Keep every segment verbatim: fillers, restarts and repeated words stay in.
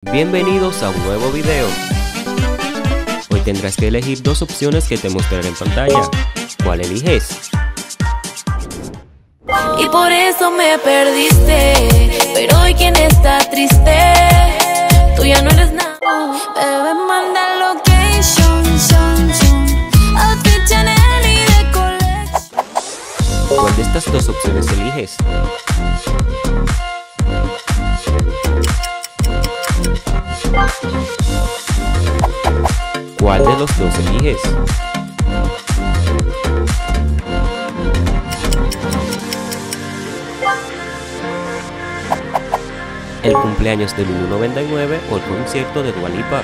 Bienvenidos a un nuevo video. Hoy tendrás que elegir dos opciones que te mostraré en pantalla. ¿Cuál eliges? Y por eso me perdiste, pero hoy quien está triste, tú ya no eres nada. Bebé, manda location, son, son, outfit Chanel y de collection. ¿Cuál de estas dos opciones eliges? ¿Cuál de los dos eliges? ¿El cumpleaños de Lulu noventa y nueve o el concierto de Dua Lipa?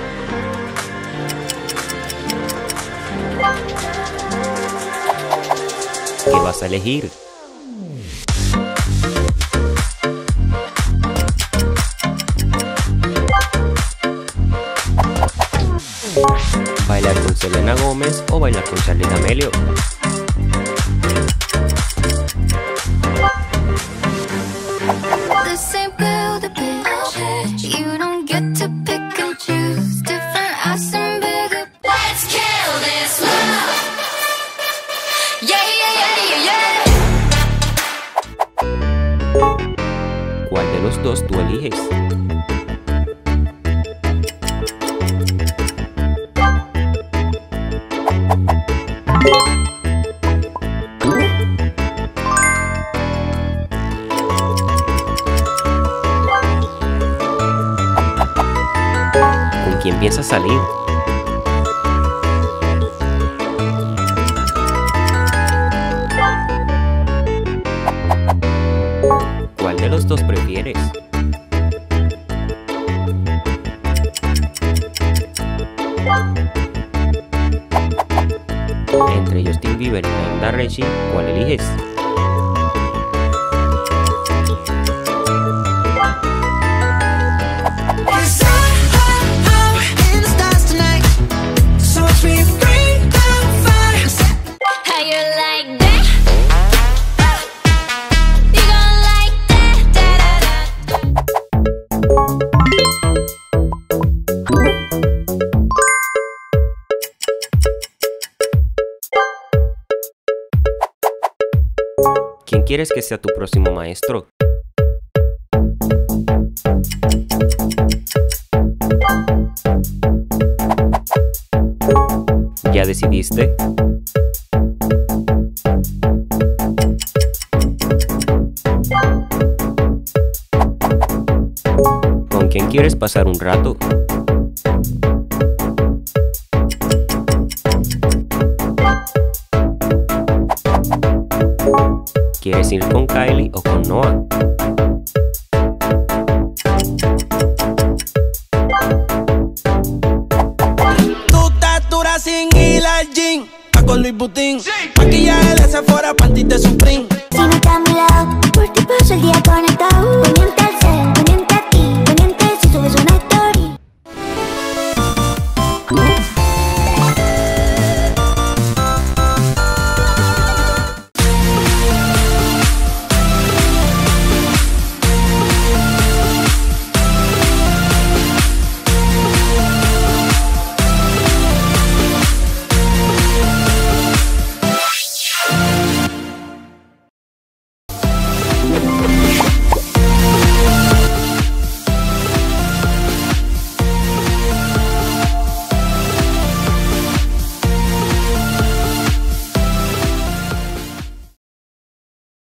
¿Qué vas a elegir? ¿Bailar con Selena Gómez o bailar con Charli D'Amelio? ¿Cuál de los dos tú eliges? ¿Con quién piensas salir? ¿Cuál de los dos prefieres? Entre Justin Bieber y Lionel Richie, ¿cuál eliges? ¿Quién quieres que sea tu próximo maestro? ¿Ya decidiste? ¿Con quién quieres pasar un rato? ¿Quieres ir con Kylie o con Noah?